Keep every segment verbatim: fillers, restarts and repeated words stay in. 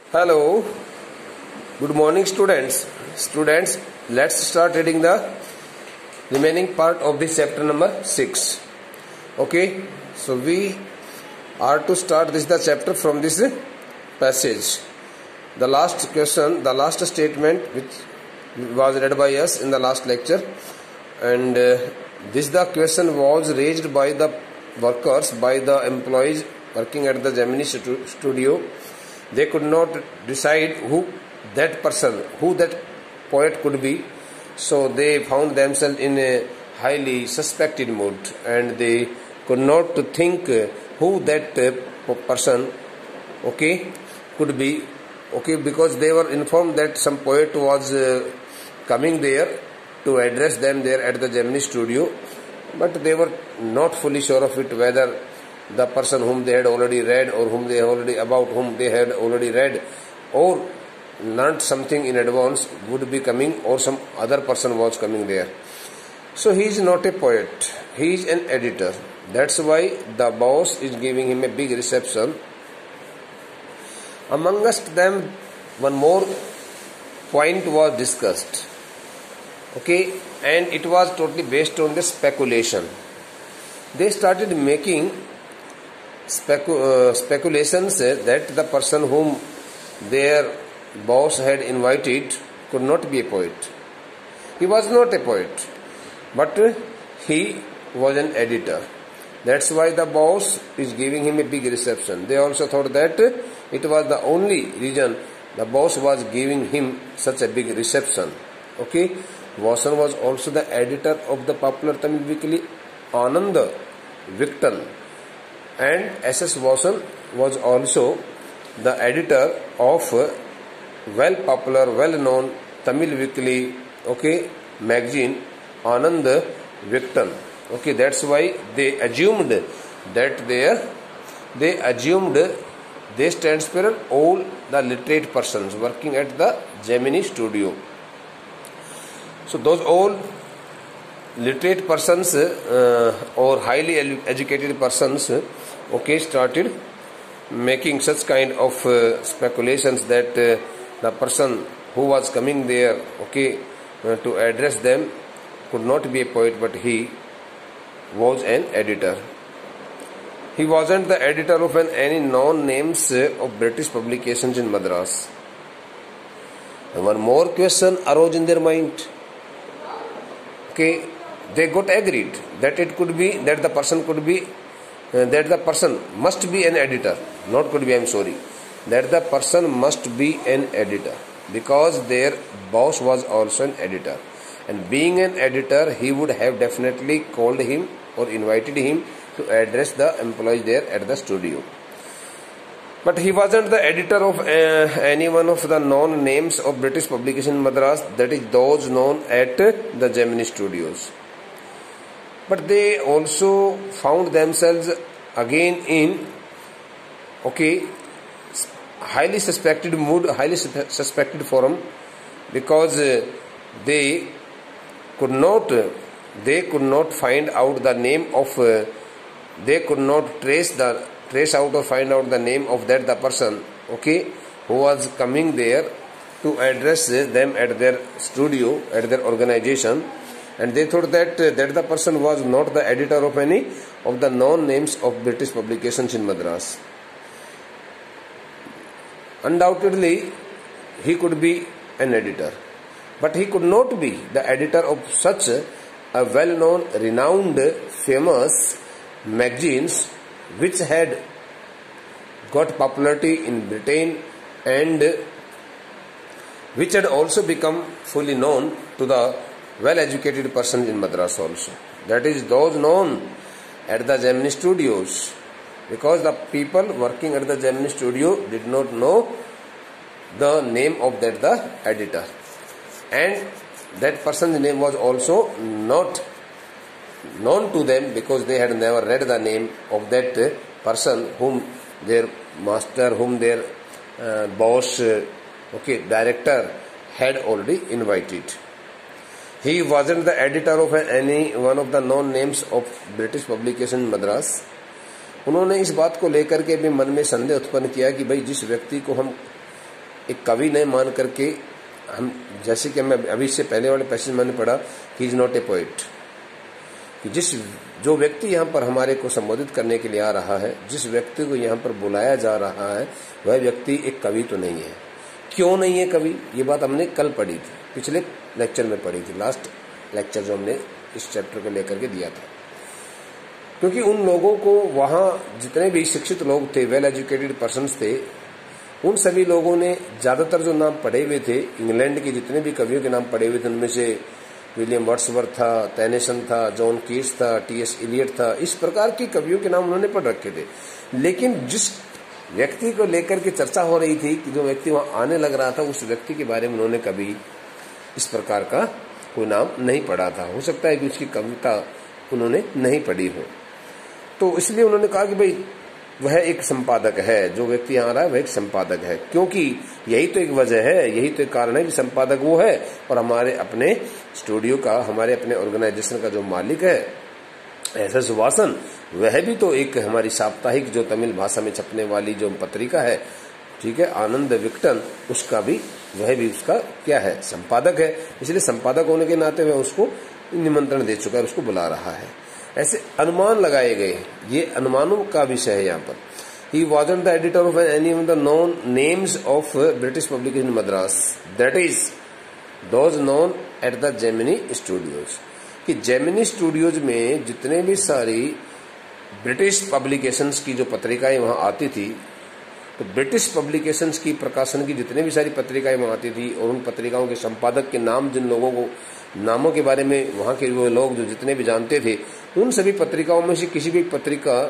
Hello, good morning students. Students, let's start reading the remaining part of this chapter number six. Okay, so we are to start this the chapter from this passage. The last question, the last statement which was read by us in the last lecture, and uh, this the question was raised by the workers, by the employees working at the Gemini studio. They could not decide who that person, who that poet could be. So they found themselves in a highly suspected mood, and they could not think who that person, okay, could be. Okay, because they were informed that some poet was uh, coming there to address them there at the Gemini studio, but they were not fully sure of it, whether the person whom they had already read or whom they already about whom they had already read or learnt something in advance would be coming, or some other person was coming there. So he is not a poet, he is an editor. That's why the boss is giving him a big reception. Amongst them, one more point was discussed, okay, and it was totally based on the speculation. They started making Specu uh, speculations that the person whom their boss had invited could not be a poet. He was not a poet, but he was an editor. That's why the boss is giving him a big reception. They also thought that it was the only reason the boss was giving him such a big reception. Okay, Vasan was also the editor of the popular Tamil weekly Ananda Viktan. And S S Vasan was also the editor of well popular, well known Tamil weekly, okay, magazine Anand Viktan. Okay, that's why they assumed that they they assumed they stands for all the literate persons working at the Gemini studio. So those all literate persons uh, or highly educated persons, okay, started making such kind of uh, speculations that uh, the person who was coming there, okay, uh, to address them could not be a poet, but he was an editor. He wasn't the editor of an, any known names uh, of British publications in Madras. And one more question arose in their mind. Okay, they got agreed that it could be, that the person could be, uh, that the person must be an editor, not could be, I'm sorry, that the person must be an editor, because their boss was also an editor, and being an editor, he would have definitely called him or invited him to address the employees there at the studio. But he wasn't the editor of uh, any one of the known names of British publication in Madras, that is those known at the Gemini studios. But they also found themselves again in, okay, highly suspected mood, highly suspected forum, because uh, they could not, uh, they could not find out the name of, uh, they could not trace the trace out or find out the name of that the person, okay, who was coming there to address them at their studio, at their organization. And they thought that uh, that the person was not the editor of any of the known names of British publications in Madras. Undoubtedly, he could be an editor, but he could not be the editor of such a well-known, renowned, famous magazines which had got popularity in Britain and which had also become fully known to the well-educated persons in Madras also. That is those known at the Gemini studios, because the people working at the Gemini studio did not know the name of that the editor, and that person's name was also not known to them, because they had never read the name of that person whom their master, whom their uh, boss, uh, okay, director had already invited. He wasn't the editor of any one of the known names of British publication in Madras. उन्होंने इस बात को लेकर के भी मन में संदेह उत्पन्न किया कि भाई जिस व्यक्ति को हम एक कवि नहीं मान करके हम, जैसे कि मैं अभी से पहले वाले पैसेज मैंने पढ़ा कि इज नॉट ए पोइट, कि जिस जो व्यक्ति यहाँ पर हमारे को संबोधित करने के लिए आ रहा है, जिस व्यक्ति को यहाँ पर बुलाया जा रहा है, वह व्यक्ति एक कवि तो नहीं है। क्यों नहीं है कवि? ये बात हमने कल पढ़ी थी, पिछले लेक्चर में पढ़ी थी, लास्ट लेक्चर जो हमने इस चैप्टर को लेकर के दिया था। क्योंकि उन लोगों को वहाँ जितने भी शिक्षित लोग थे, वेल एजुकेटेड पर्सन्स थे, उन सभी लोगों ने ज्यादातर जो नाम पढ़े हुए थे, इंग्लैंड के जितने भी कवियों के नाम पढ़े हुए थे, उनमें से विलियम वर्ड्सवर्थ था, टेनिसन था, जॉन कीट्स था, टी एस इलियट था, इस प्रकार के कवियों के नाम उन्होंने पढ़ रखे थे। लेकिन जिस व्यक्ति को लेकर के चर्चा हो रही थी, कि जो व्यक्ति वहां आने लग रहा था, उस व्यक्ति के बारे में उन्होंने कभी इस प्रकार का कोई नाम नहीं पढ़ा था। हो सकता है कि उसकी कविता उन्होंने नहीं पढ़ी हो, तो इसलिए उन्होंने कहा कि भाई वह एक संपादक है, जो व्यक्ति आ रहा है वह एक संपादक है। क्योंकि यही तो एक वजह है, यही तो एक कारण है कि संपादक वो है, और हमारे अपने स्टूडियो का, हमारे अपने ऑर्गेनाइजेशन का जो मालिक है एस एस वासन, वह भी तो एक हमारी साप्ताहिक जो तमिल भाषा में छपने वाली जो पत्रिका है, ठीक है, आनंद विकटन, उसका भी वह भी उसका क्या है, संपादक है। इसलिए संपादक होने के नाते वह उसको निमंत्रण दे चुका है, उसको बुला रहा है। ऐसे अनुमान लगाए गए, ये अनुमानों का विषय है यहाँ पर। He wasn't the editor of any of the known names of British publication in Madras, that is those known at the Gemini Studios, कि जेमिनी स्टूडियोज में जितने भी सारी ब्रिटिश पब्लिकेशंस की जो पत्रिकाएं वहां आती थी, तो ब्रिटिश पब्लिकेशंस की प्रकाशन की जितने भी सारी पत्रिकाएं वहां आती थी, और उन पत्रिकाओं के संपादक के नाम, जिन लोगों को नामों के बारे में वहां के वो लोग जो जितने भी जानते थे, उन सभी पत्रिकाओं में से किसी भी पत्रिका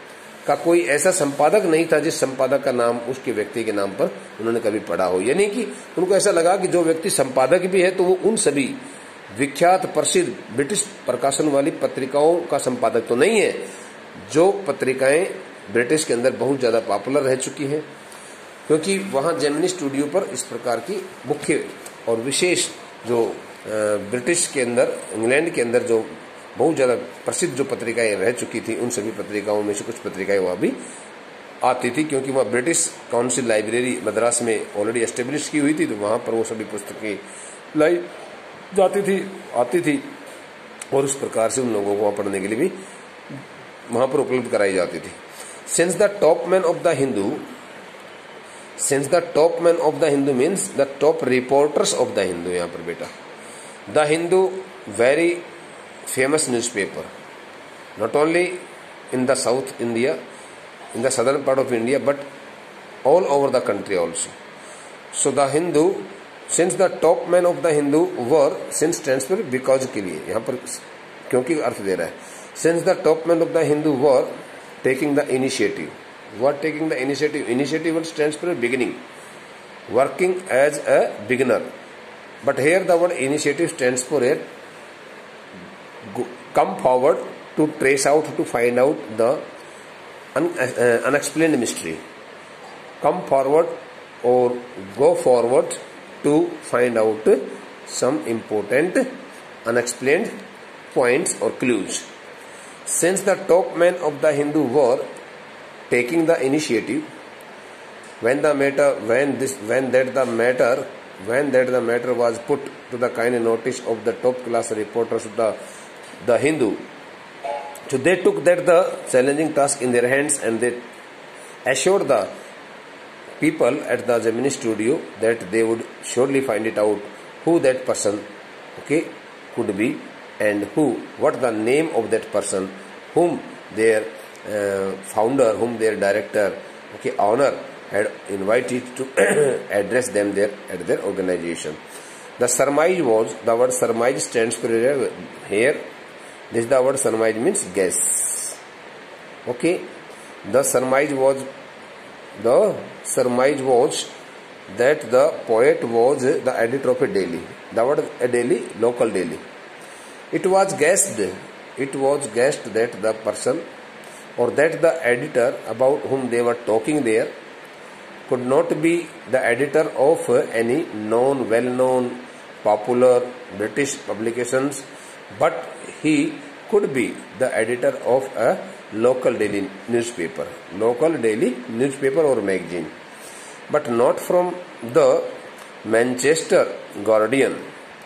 का कोई ऐसा संपादक नहीं था जिस संपादक का नाम उसके व्यक्ति के नाम पर उन्होंने कभी पढ़ा हो। यानी कि उनको ऐसा लगा कि जो व्यक्ति संपादक भी है तो वो उन सभी विख्यात प्रसिद्ध ब्रिटिश प्रकाशन वाली पत्रिकाओं का संपादक तो नहीं है, जो पत्रिकाएं ब्रिटिश के अंदर बहुत ज्यादा पॉपुलर रह चुकी हैं। क्योंकि वहां जेमिनी स्टूडियो पर इस प्रकार की मुख्य और विशेष जो ब्रिटिश के अंदर, इंग्लैंड के अंदर जो बहुत ज्यादा प्रसिद्ध जो पत्रिकाएं रह चुकी थी, उन सभी पत्रिकाओं में से कुछ पत्रिकाएं वहां भी आती थी। क्योंकि वहां ब्रिटिश काउंसिल लाइब्रेरी मद्रास में ऑलरेडी एस्टेब्लिश की हुई थी, तो वहां पर वो सभी पुस्तकें लाई जाती थी, आती थी, और उस प्रकार से उन लोगों को वहां पढ़ने के लिए भी वहां पर उपलब्ध कराई जाती थी। Since the top man of the Hindu, since the top man of the Hindu means the top reporters of the Hindu, यहाँ पर बेटा the Hindu very famous newspaper, not only in the South India, in the southern part of India, but all over the country also. So the Hindu, since the top men of the Hindu were, since stands for because के लिए यहाँ पर क्योंकि अर्थ दे रहा है, since the top men of the Hindu were taking the initiative, were taking the initiative, initiative stands for beginning, working as a beginner, but here the word initiative stands for a come forward to trace out, to find out the un, uh, unexplained mystery. Come forward or go forward to find out some important unexplained points or clues. Since the top men of the Hindu were taking the initiative, when the matter, when this, when that the matter, when that the matter was put to the kind notice of the top class reporters of the the Hindu, so they took that the challenging task in their hands, and they assured the people at the Gemini studio that they would surely find it out who that person, okay, could be, and who, what the name of that person whom their uh, founder, whom their director, okay, owner had invited to address them there at their organization. The surmise was, the word surmise stands for here. This the word surmise means guess. Okay, the surmise was the surmise was that the poet was the editor of a daily. The word a daily, local daily. It was guessed. It was guessed that the person or that the editor about whom they were talking there could not be the editor of any known, well-known, popular British publications, but he could be the editor of a local daily newspaper, local daily newspaper or magazine. but not from the Manchester Guardian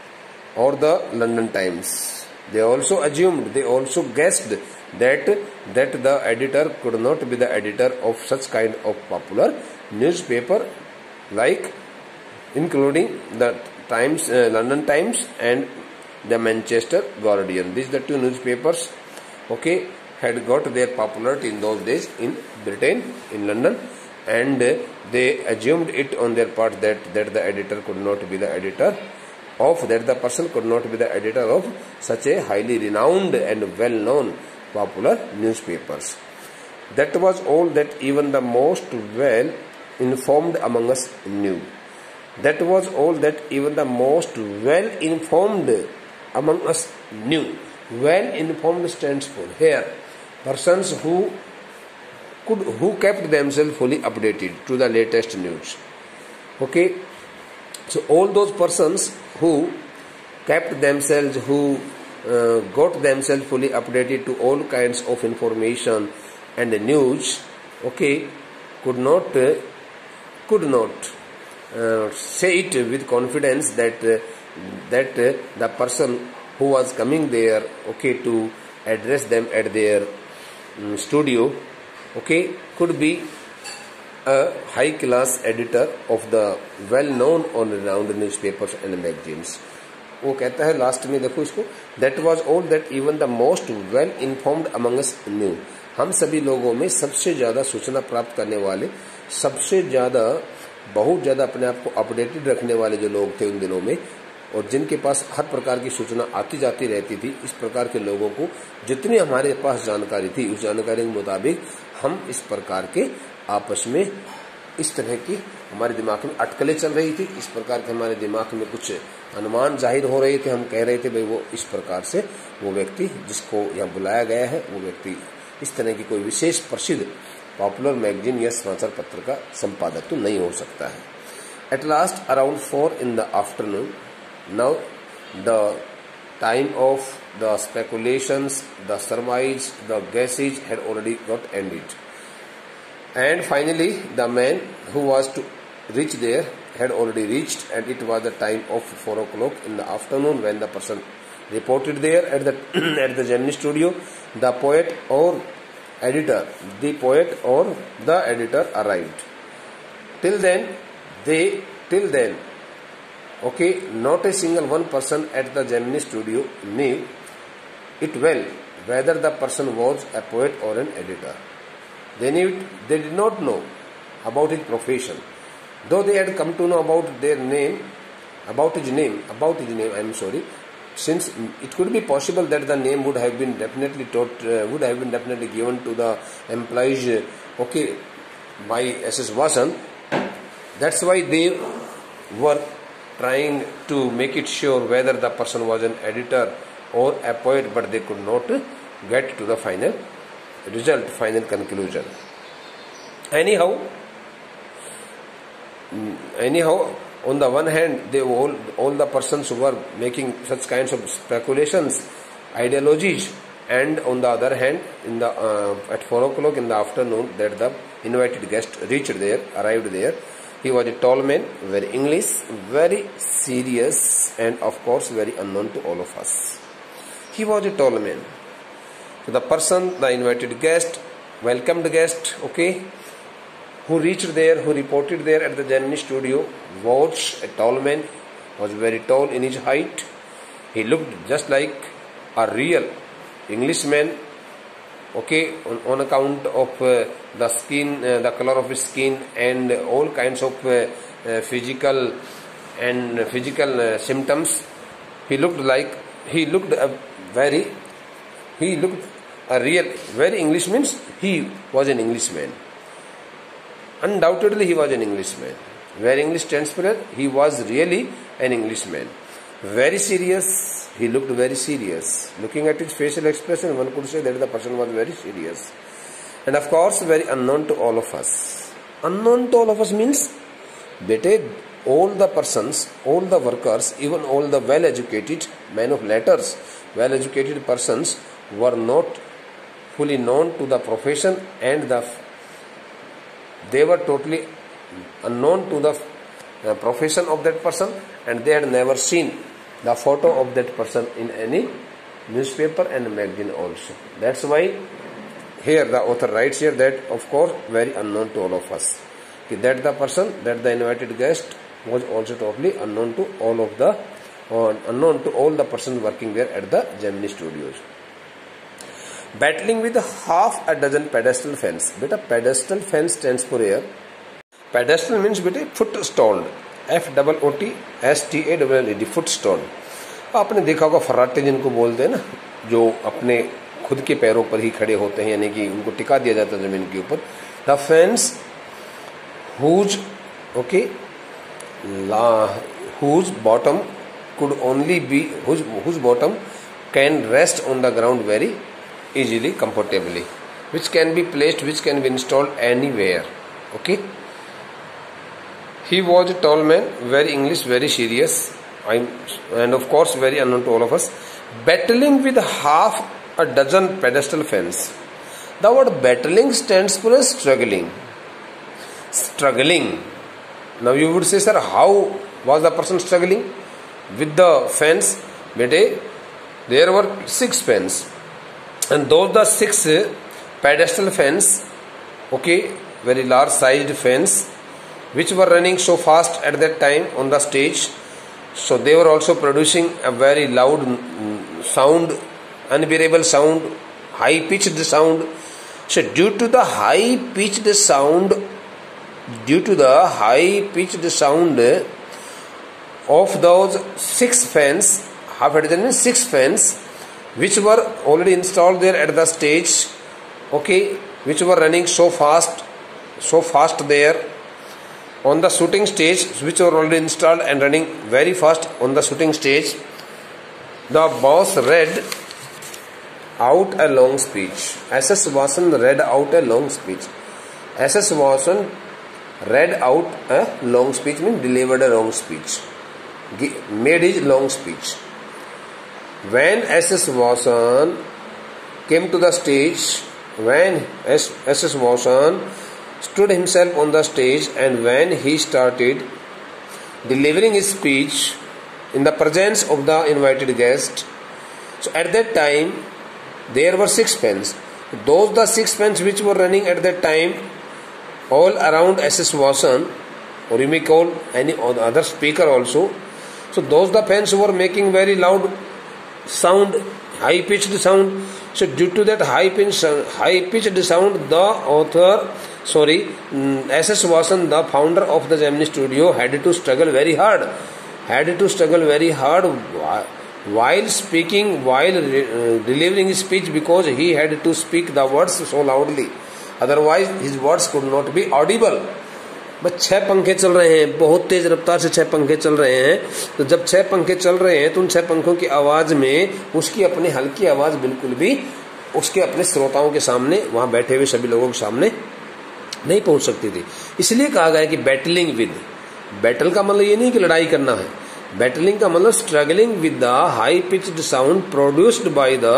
or the London Times. They also assumed, they also guessed that that the editor could not be the editor of such kind of popular newspaper, like including the Times, uh, London Times and the Manchester Guardian. These the two newspapers, okay, had got their popularity in those days in Britain, in London, and uh, they assumed it on their part that that the editor could not be the editor of, that the person could not be the editor of such a highly renowned and well-known popular newspapers. That was all that even the most well-informed among us knew. That was all that even the most well-informed among us knew. Well-informed stands for here persons who could, who kept themselves fully updated to the latest news. Okay, so all those persons who kept themselves, who uh, got themselves fully updated to all kinds of information and news, okay, could not uh, could not uh, say it with confidence that uh, that uh, the person who was coming there, okay, to address them at their um, studio, okay, could be a high class editor of the well known और renowned newspapers and magazines. वो कहता है last में, देखो इसको, that was all that even the most well informed among us knew. हम सभी लोगों में सबसे ज्यादा सूचना प्राप्त करने वाले, सबसे ज्यादा बहुत ज्यादा अपने आप को अपडेटेड रखने वाले जो लोग थे उन दिनों में, और जिनके पास हर प्रकार की सूचना आती जाती रहती थी, इस प्रकार के लोगों को जितनी हमारे पास जानकारी थी, उस जानकारी के मुताबिक हम इस प्रकार के आपस में इस तरह की हमारे दिमाग में अटकलें चल रही थी, इस प्रकार के हमारे दिमाग में कुछ अनुमान जाहिर हो रहे थे. हम कह रहे थे भाई वो इस प्रकार से वो व्यक्ति जिसको यहाँ बुलाया गया है, वो व्यक्ति इस तरह की कोई विशेष प्रसिद्ध पॉपुलर मैगजीन या समाचार पत्र का संपादक तो नहीं हो सकता है. At last around four in the afternoon, now the time of the speculations, the surmise, the guesses had already got ended. And finally, the man who was to reach there had already reached, and it was the time of four o'clock in the afternoon when the person reported there at the at the Gemini studio. The poet or editor, the poet or the editor arrived. Till then, they till then. Okay, not a single one person at the Gemini studio knew it well whether the person was a poet or an editor. They knew it, they did not know about his profession, though they had come to know about their name, about his name, about his name. I am sorry, since it could be possible that the name would have been definitely taught, uh, would have been definitely given to the employees. Uh, okay, by S S Vasan. That's why they were trying to make it sure whether the person was an editor or a poet, but they could not get to the final result, final conclusion. Anyhow, anyhow, on the one hand, they all, all the persons who were making such kinds of speculations, ideologies, and on the other hand, in the uh, at four o'clock in the afternoon, that the invited guest reached there, arrived there. He was a tall man, very English, very serious, and of course very unknown to all of us. He was a tall man. So the person, the invited guest, welcomed guest, okay, who reached there, who reported there at the Gemini studio, was a tall man, was very tall in his height. He looked just like a real Englishman, okay, on, on account of uh, the skin, uh, the color of his skin, and all kinds of uh, uh, physical and uh, physical uh, symptoms. He looked like, he looked a very, he looked a real, very English means he was an Englishman. Undoubtedly he was an Englishman. Where English stands for it, he was really an Englishman. Very serious, he looked very serious. Looking at his facial expression, one could say that the person was very serious. And of course, very unknown to all of us. Unknown to all of us means, bete, all the persons, all the workers, even all the well-educated men of letters, well-educated persons were not fully known to the profession, and the they were totally unknown to the uh, profession of that person, and they had never seen the photo of that person in any newspaper and magazine also. That's why here the author writes here that of course very unknown to all of us. That the person, that the invited guest was also totally unknown to all of the, or unknown to all the persons working there at the Gemini Studios. Battling with half a dozen pedestal fans. Beta pedestal fan stands for here. Pedestal means beta foot stalled. F double O T S T A double L E D, foot stalled. आपने देखा होगा फर्राटे जिनको बोलते हैं ना, जो अपने खुद के पैरों पर ही खड़े होते हैं, यानी कि उनको टिका दिया जाता है जमीन के ऊपर. The fans whose okay la, whose bottom could only be whose whose bottom can rest on the ground very easily, comfortably, which can be placed, which can be installed anywhere. Okay. He was a tall man, very English, very serious, I'm, and of course very unknown to all of us. Battling with half a dozen pedestal fans. The word battling stands for struggling. Struggling. Now you would say, sir, how was the person struggling with the fans? Bete, there were six fans, and those the six pedestal fans, okay, very large sized fans, which were running so fast at that time on the stage. So they were also producing a very loud sound, unbearable sound, high pitched sound. So due to the high pitched sound, due to the high pitched sound of those six fans, half a dozen means six fans, which were already installed there at the stage, okay, which were running so fast, so fast there on the shooting stage, which were already installed and running very fast on the shooting stage. The boss read out a long speech. S S Vasan read out a long speech. S S Vasan read out a long speech means delivered a long speech, made his long speech. When S S Vasan came to the stage, when S S Vasan stood himself on the stage, and when he started delivering his speech in the presence of the invited guest, so at that time there were six fans. Those the six fans which were running at that time all around S S Vasan, or you may call any other speaker also. So those the fans were making very loud sound, high pitched sound. So due to that high pitched high pitched sound, the author, sorry, S S Vasan, the founder of the Gemini Studio, had to struggle very hard. Had to struggle very hard while speaking, while uh, delivering his speech, because he had to speak the words so loudly. Otherwise his words could not be audible. बस छह पंखे चल रहे हैं, बहुत तेज रफ्तार से छह पंखे चल रहे हैं. तो जब छह पंखे चल रहे हैं तो उन छह पंखों की आवाज में उसकी अपनी हल्की आवाज बिल्कुल भी उसके अपने श्रोताओं के सामने, वहां बैठे हुए सभी लोगों के सामने नहीं पहुंच सकती थी. इसलिए कहा गया कि बैटलिंग विद, बैटल का मतलब ये नहीं कि लड़ाई करना है, बैटलिंग का मतलब struggling with the high pitched sound produced by the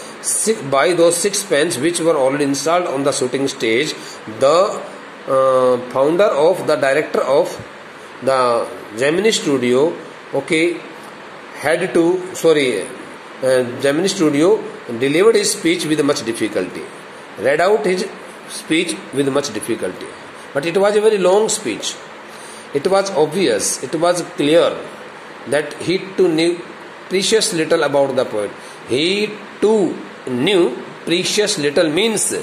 by those six fans which were already installed on the shooting stage. The uh, founder of the director of the Gemini Studio, okay, had to sorry uh, Gemini Studio delivered his speech with much difficulty, read out his speech with much difficulty, but it was a very long speech. It was obvious, it was clear that he too knew precious little about the poet. He too knew precious little means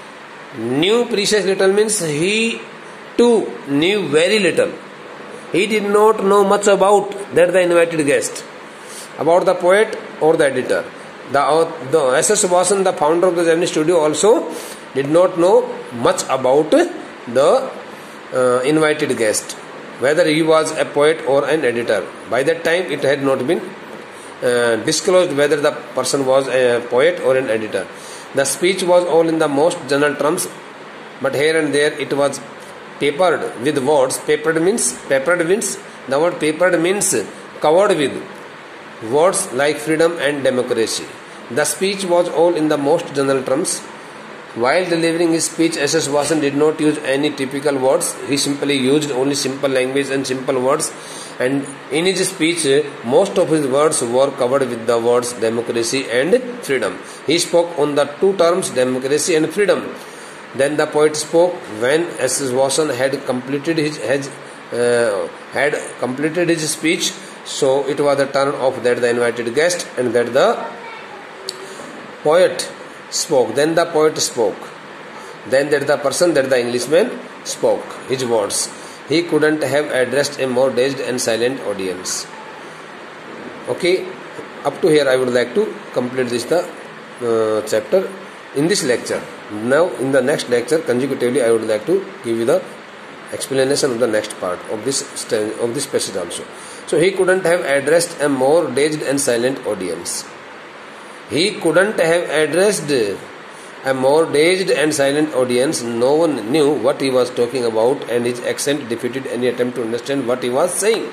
knew precious little means he too knew very little. He did not know much about that the invited guest, about the poet or the editor. The, the S S Vasan, the founder of the Gemini Studio, also did not know much about the uh, invited guest, whether he was a poet or an editor. By that time it had not been uh, disclosed whether the person was a poet or an editor. The speech was all in the most general terms, but here and there it was papered with words. Papered means papered means the word papered means covered with words like freedom and democracy. The speech was all in the most general terms. While delivering his speech, S S Vasan did not use any typical words. He simply used only simple language and simple words. And in his speech, most of his words were covered with the words democracy and freedom. He spoke on the two terms, democracy and freedom. Then the poet spoke when S S Vasan had completed his, his uh, had completed his speech. So it was the turn of that the invited guest, and that the poet spoke. Then the poet spoke. Then that the person, that the Englishman spoke his words. He couldn't have addressed a more dazed and silent audience. Okay, up to here I would like to complete this the uh, chapter in this lecture. Now in the next lecture consecutively I would like to give you the explanation of the next part of this of this passage also. So he couldn't have addressed a more dazed and silent audience. He couldn't have addressed a more dazed and silent audience. No one knew what he was talking about, and his accent defeated any attempt to understand what he was saying.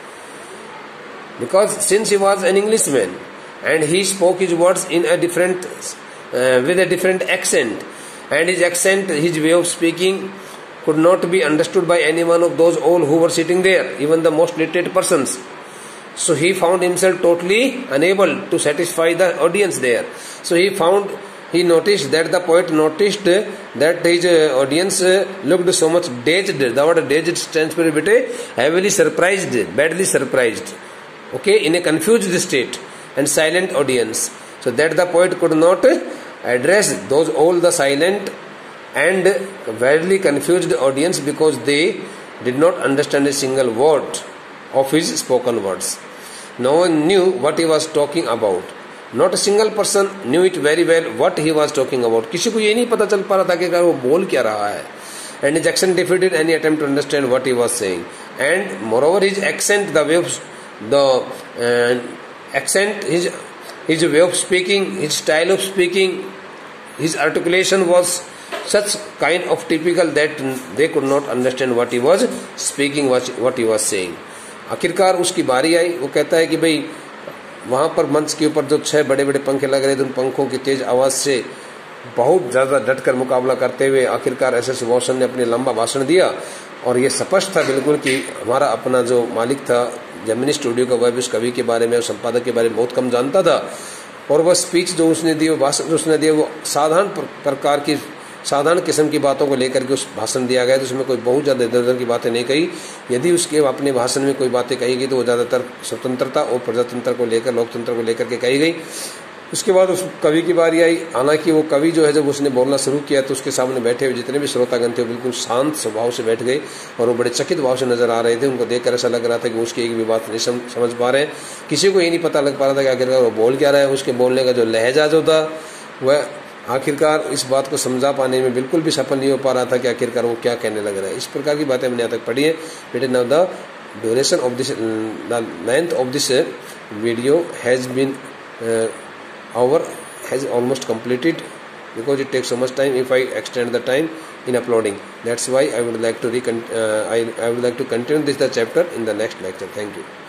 Because since he was an Englishman and he spoke his words in a different, uh, with a different accent, and his accent, his way of speaking could not be understood by any one of those all who were sitting there, even the most literate persons. So he found himself totally unable to satisfy the audience there. So he found, he noticed that the poet noticed that his audience looked so much dazed. The word dazed stands for heavily surprised, badly surprised. Okay, in a confused state and silent audience. So that the poet could not address those all the silent and badly confused audience because they did not understand a single word of his spoken words. No one knew what he was talking about. Not a single person knew it very well what he was talking about. किसी को ये नहीं पता चल पा रहा था कि वो बोल क्या रहा है. And his accent defeated any attempt to understand what he was saying. And moreover, his accent, the way of the uh, accent, his his way of speaking, his style of speaking, his articulation was such kind of typical that they could not understand what he was speaking, what he was saying. आखिरकार उसकी बारी आई. वो कहता है कि भाई वहाँ पर मंच के ऊपर जो छह बड़े बड़े पंखे लग रहे थे, उन पंखों की तेज आवाज से बहुत ज़्यादा डटकर मुकाबला करते हुए आखिरकार एस एस वासन ने अपने लंबा भाषण दिया. और ये स्पष्ट था बिल्कुल कि हमारा अपना जो मालिक था जेमिनी स्टूडियो का, वह भी उस कवि के बारे में और संपादक के बारे में बहुत कम जानता था. और वह स्पीच जो उसने दी, वो भाषण जो उसने दिया, वो साधारण प्रकार की साधारण किस्म की बातों को लेकर के उस भाषण दिया गया. तो उसमें कोई बहुत ज़्यादा इधर उधर की बातें नहीं कही. यदि उसके अपने भाषण में कोई बातें कही गई तो वो ज़्यादातर स्वतंत्रता और प्रजातंत्र को लेकर, लोकतंत्र को लेकर के कही गई. उसके बाद उस कवि की बारी आई. हालांकि वो कवि जो है जब उसने बोलना शुरू किया तो उसके सामने बैठे हुए जितने भी श्रोतागण थे वो बिल्कुल शांत स्वभाव से बैठ गए और वो बड़े चकित भाव से नजर आ रहे थे. उनको देखकर ऐसा लग रहा था कि उसकी एक भी बात नहीं समझ पा रहे हैं. किसी को ये नहीं पता लग पा रहा था कि आखिरकार वो बोल क्या रहा है. उसके बोलने का जो लहजा जो था वह आखिरकार इस बात को समझा पाने में बिल्कुल भी सफल नहीं हो पा रहा था कि आखिरकार वो क्या कहने लग रहा है. इस प्रकार की बातें हमने यहाँ तक पढ़ी है. बेटे now the duration of this, the length of this video has been over has almost completed because it takes so much time if I extend the time in uploading. That's why I would like to recon uh, I, I would like to continue this the chapter in the next lecture. Thank you.